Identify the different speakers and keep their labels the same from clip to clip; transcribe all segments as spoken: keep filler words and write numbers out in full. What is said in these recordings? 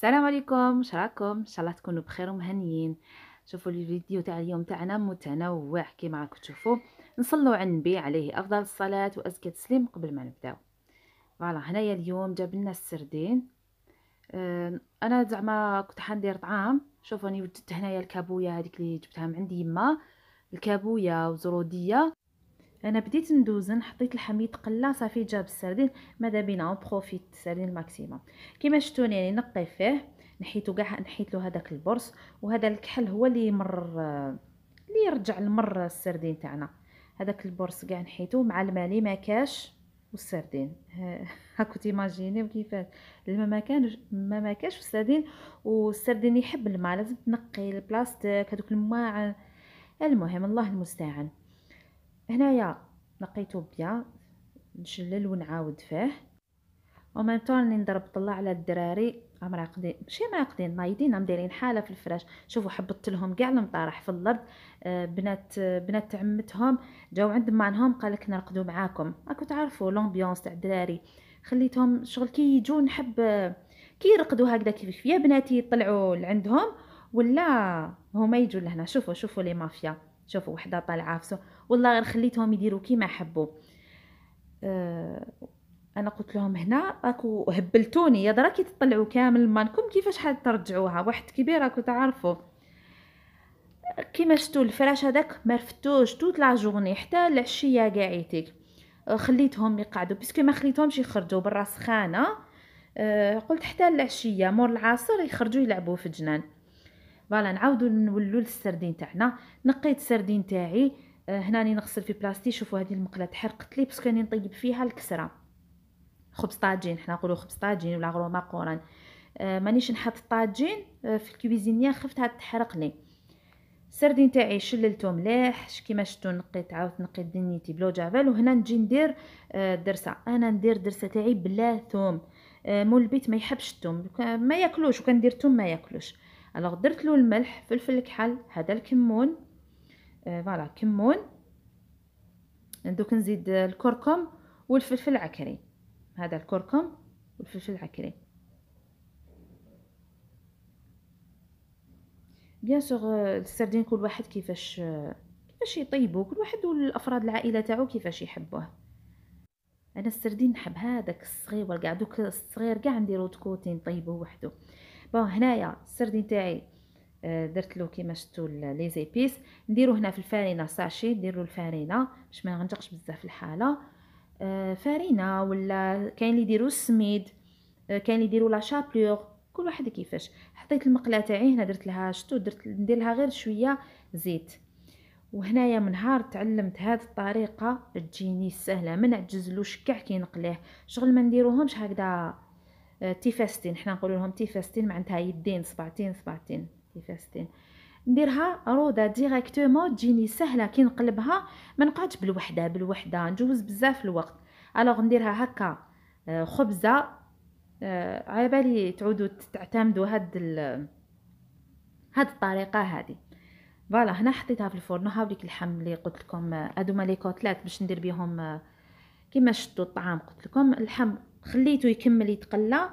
Speaker 1: السلام عليكم، واش راكم؟ ان شاء الله تكونوا بخير ومهنيين. شوفوا الفيديو تاع اليوم تاعنا متنوع كما راكم تشوفوا. نصلوا على النبي عليه افضل الصلاه وازكى التسليم قبل ما نبداو. فوالا هنايا اليوم جاب لنا السردين. أه انا زعما كنت حندير طعام. شوفوا راني وجدت هنايا الكابويه هذيك اللي جبتها من عند يما، الكابويه وزروديه. انا بديت ندوزن، حطيت الحميد قله صافي جاب السردين. ماذا بينا اون بروفيت السردين الماكسيموم. كيما شفتوني يعني نقي فيه، نحيتو كاع، نحيت له هذاك البرص، وهذا الكحل هو اللي يمرر، اللي يرجع المر السردين تاعنا. هذاك البرص كاع نحيتو مع الماء اللي ما كاش والسردين. هاكو تيماجينيو كيفاش الماء ما كانش، ما ما كاش والسردين. والسردين يحب الماء، لازم تنقي البلاستيك هذوك الماء. المهم الله المستعان. هنايا نقيتو بيان، نشلل ونعاود فيه. ومام طون راني نضرب طلع على الدراري راقدين، ماشي راقدين نايضين، هم دايرين حاله في الفراش. شوفوا حبطت لهم كاع المطارح في الارض. آه، بنات آه، بنات عمتهم جاو عند معنهم، قالك نرقدوا معاكم. راكم تعرفوا لومبيونس تاع الدراري. خليتهم شغل كي يجوا نحب آه، كي يرقدوا هكذا كيف يا بناتي يطلعوا لعندهم ولا هما يجوا لهنا. شوفوا شوفوا لي مافيا، شوفوا وحده طالعه فسو. والله غير خليتهم يديروا كيما حبوا. أه انا قلت لهم هنا راكو هبلتوني، يا دراكي تطلعوا كامل مانكم كيفاش حد ترجعوها، واحد كبير راكو تعرفوا. كيما شفتوا الفراش هذاك ما رفتوش توت لا جورني حتى العشيه قاعيتك. أه خليتهم يقعدوا باسكو ما خليتهمش يخرجوا برا سخانه. أه قلت حتى العشيه مور العصر يخرجوا يلعبوا في الجنان. فوالا نعاودوا نولوا للسردين تاعنا. نقيت السردين تاعي. أه هنا راني نغسل في بلاستيك. شوفوا هذه المقله تحرقت لي باسكو راني نطيب فيها الكسره. خبز طاجين، حنا نقولوا خبز طاجين ولا غرومه قوران. أه مانيش نحط الطاجين أه في الكويزينيه، خفتها تحرق لي. السردين تاعي شللته مليح كيما شفتوا. نقيت عاودت نقيت دنيتي بلو جافيل. وهنا نجي ندير أه درسه. انا ندير درسه تاعي بلا ثوم. أه مول البيت ما يحبش الثوم، ما ياكلوش، وكندير ثوم ما ياكلوش. الوغ درت له الملح، فلفل الكحل، هذا الكمون. أه فوالا كمون. دوك نزيد الكركم والفلفل العكري. هذا الكركم والفلفل العكري. بيان سور السردين كل واحد كيفاش كيفاش يطيبوا، كل واحد والافراد العائله تاعو كيفاش يحبوه. انا السردين نحب هذاك الصغير كاع، دوك الصغير كاع نديرو تكوتي نطيبوه وحده. بون هنايا السردين تاعي درت له كيما شفتوا لي زيبيس. نديرو هنا في الفارينه ساشي، نديرو الفارينه باش ما يغنجقش بزاف الحاله. فارينه ولا كاين اللي يديروا السميد، كاين اللي يديروا لا شابلور، كل واحد كيفاش. حطيت المقله تاعي هنا، درت لها شتو، درت ندير لها غير شويه زيت. وهنايا من نهار تعلمت هذه الطريقه تجيني سهله، ما نعجزلوش كاع كي نقليه. شغل ما نديروهمش هكذا تيفاستين، حنا نقولوا لهم تيفاستين معناتها يدين صبعتين صبعتين تيفاستين. نديرها روضه ديريكتومون تجيني سهله كي نقلبها، ما نقعدش بالوحده بالوحده نجوز بزاف الوقت. الوغ نديرها هكا خبزه. آه على بالي تعودوا تعتمدوا هاد هاد الطريقه هذه. فوالا هنا حطيتها في الفرن. هاوليك اللحم اللي قلت لكم، هادوما لي كوتلات باش ندير بهم كيما شفتوا الطعام. قلت لكم اللحم خليته يكمل يتقلى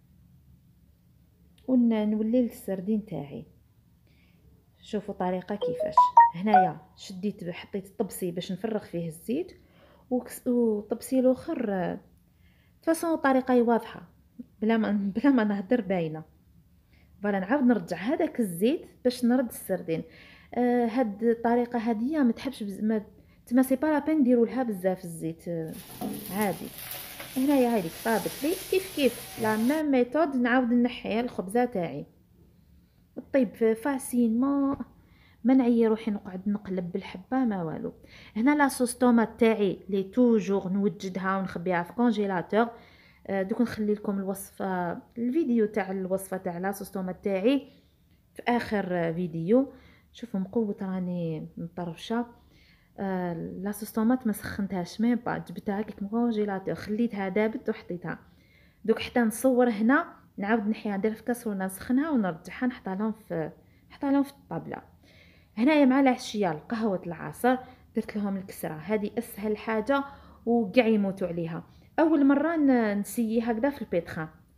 Speaker 1: ونولي للسردين تاعي. شوفوا طريقه كيفاش. هنايا شديت حطيت الطبسي باش نفرغ فيه الزيت، وطبسي الاخر فاصون طريقه واضحه بلا ما بلا ما نهدر باينه. فوالا نعاود نرجع هذاك الزيت باش نرد السردين. آه هاد الطريقه هاديه ما تحبش بز... ما تما سي با لا بين نديروا لها بزاف الزيت. آه عادي. هنايا هذيك طابت لي كيف كيف لا ميم ميثود. نعاود نحي الخبزه تاعي طيب فاسين، ما ما نعيي روحي نقعد نقلب بالحبه ما والو. هنا لا صوص طوماط تاعي لي توجور نوجدها ونخبيها في كونجيلاتور. دوك نخلي لكم الوصفه، الفيديو تاع الوصفه تاع لا صوص طوماط تاعي في اخر فيديو. شوفوا مقوه راني مطرفشه. آه لا صوص طوماط ما سخنتهاش ميم با، جبتها هكاك من كونجيلاتور خليتها دابت وحطيتها. دوك حتى نصور هنا نعاود نحيها ندير في كاسرونه نسخنها ونرجعها نحطها لهم في نحطها لهم في الطابله. هنايا مع العشيه القهوه العصر درت لهم الكسره. هذه اسهل حاجه وكاع يموتوا عليها. اول مره نسيي هكذا في البيتخان،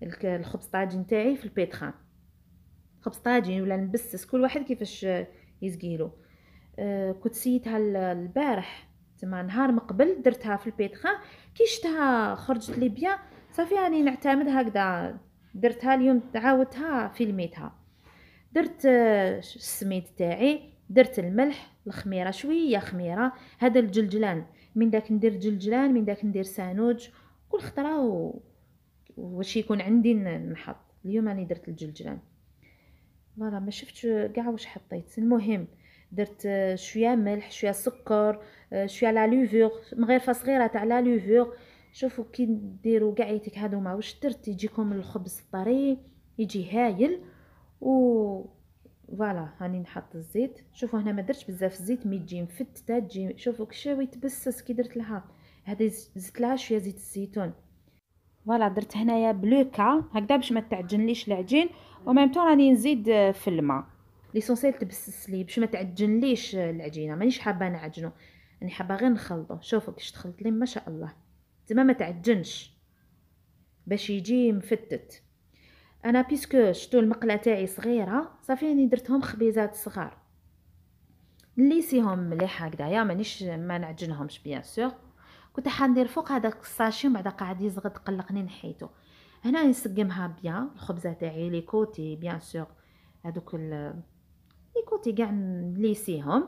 Speaker 1: الخبز طاجين تاعي في البيتخان، خبز طاجين ولا نبسس كل واحد كيفاش يزقيلو. أه كنت سيتها البارح تما نهار مقبل درتها في البيتخان، كي شفتها خرجت لي بيان صافي راني نعتمد هكذا. درتها اليوم عاودتها فيلميتها. درت السميد تاعي، درت الملح، الخميره شويه خميره، هذا الجلجلان من داك ندير جلجلان، من داك ندير سانوج، كل خطره و... واش يكون عندي نحط. اليوم راني درت الجلجلان فوالا، ما شفتش كاع واش حطيت. المهم درت شويه ملح، شويه سكر، شويه لا لوفور، مغرفه صغيره تاع لا لوفور. شوفوا كي ديروا كاع يتك هذوما واش درت يجيكم الخبز طري يجي هايل. و فوالا هاني نحط الزيت. شوفوا هنا ما درتش بزاف الزيت، مي تجي مفتته تجي. شوفوا كشوي تبسس كي درت لها هذه، زدت لها شويه زيت الزيتون. فوالا درت هنايا بلوكا هكذا باش ما تعجنليش العجين، وميم طون راني نزيد في الماء ليسونسيال تبسس لي باش ما تعجنليش العجينه. مانيش حابه نعجنو، راني حابه غير نخلطو. شوفوا كيش تخلط لي ما شاء الله، تما ما تعجنش باش يجي مفتت. انا بيسكو شتو المقله تاعي صغيره صافي راني درتهم خبيزات صغار نليسيهم مليح هكذايا، مانيش ما نعجنهمش بيان سور. كنت حندير فوق هذاك الساشي ومن بعد قاعد يزغد قلقني نحيتو. هنا نسقمها بيان الخبزه تاعي لي كوتي بيان سور، هذوك لي كوتي كاع نليسيهم.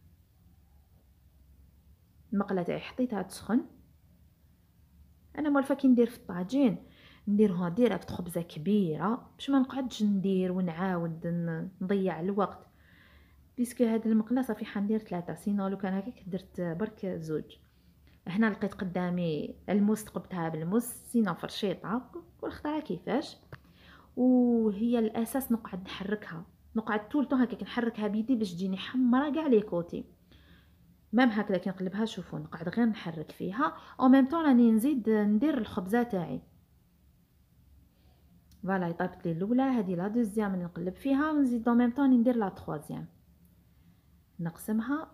Speaker 1: المقله تاعي حطيتها تسخن. انا مولفه كي ندير في الطاجين نديرها ديريكت خبزه كبيره باش ما نقعدش ندير ونعاود نضيع الوقت. بيسكو هاد المقله صافي حندير ثلاثه، سينو لو كان هكاك درت برك زوج. هنا لقيت قدامي الموس تقبتها بالموس، سينو فرشيطه كل خطره كيفاش. وهي الاساس نقعد نحركها، نقعد طول طون هكاك نحركها بيدي باش تجيني حمراء كاع لي كوتي. مام هكذا كي نقلبها شوفوا نقعد غير نحرك فيها او ميم طون راني نزيد ندير الخبزه تاعي. فوالا طابت لي الاولى، هذه لا دوزيام نقلب فيها ونزيد دو ميم طون ندير لا تروازيام نقسمها.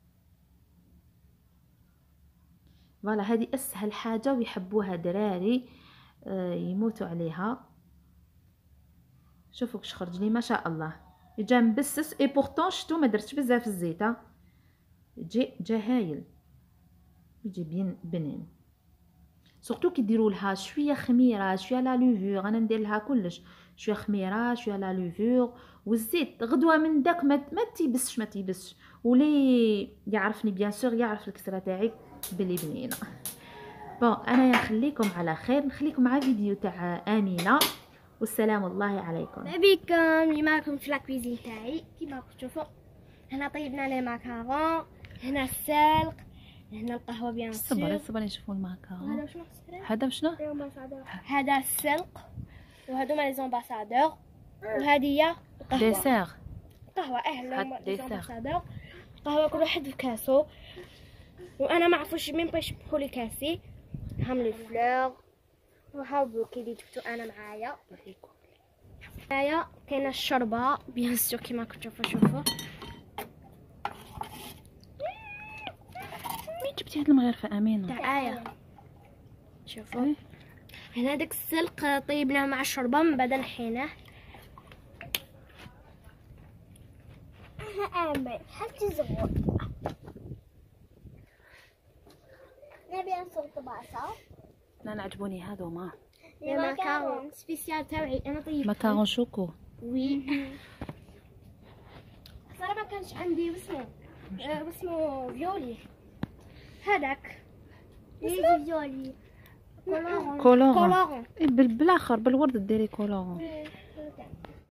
Speaker 1: فوالا هذه اسهل حاجه ويحبوها دراري آه يموتوا عليها. شوفوا كش خرج لي ما شاء الله، جا مبسس اي بورطون شتو ما درتش بزاف الزيت، جي جا هايل يجي بين بنين. سورتو كي ديروا لها شويه خميره شويه لا لوفور، انا ندير لها كلش شويه خميره شويه لا لوفور والزيت غدوه من داك ما ما تيبسش ما تيبسش. ولي يعرفني بيان سور يعرف الكسره تاعي بلي بنينه. بون انا نخليكم على خير، نخليكم مع فيديو تاع امينه والسلام الله عليكم.
Speaker 2: بكم اللي معكم في لاكويزين تاعي. كيما راكم تشوفوا هنا طيبنا لي ماكارون، هنا السلق، هنا القهوه بيان سور.
Speaker 1: صبري صبري نشوفوا الماكارون.
Speaker 2: هذا شنو
Speaker 1: هذا شنو؟
Speaker 2: هذا السلق وهذوما لي زومباسادور، وهذه هي القهوه
Speaker 1: ديسير
Speaker 2: قهوه اه لي
Speaker 1: ديسير.
Speaker 2: زومباسادور. قهوه كل واحد في كاسو، وانا ما عرفوش مين باش يشبحوا لي كاسي. هم لي فلور وهاو بوكي اللي جبتو انا معايا. هنايا كاينه الشوربه بيان سور كيما راكم تشوفوا. شوفوا
Speaker 1: مين جبتي هاد المغرفه امينه؟
Speaker 2: تاع آية. شوفوا هنا داك السلق طيبناه مع الشوربه من بعد نحيناه. ها امي حتى زغور نبي نصور طباسه.
Speaker 1: انا عجبوني هذوما
Speaker 2: لي ماكارون سبيسيال تاعي انا طيبت
Speaker 1: ماكارون شوكو.
Speaker 2: وي صراحه ما كانش عندي واسمو آه واسمو فيولي هذاك اسمه فيولي كولورون
Speaker 1: كولورون بالاخر بالورد ديري كولورون.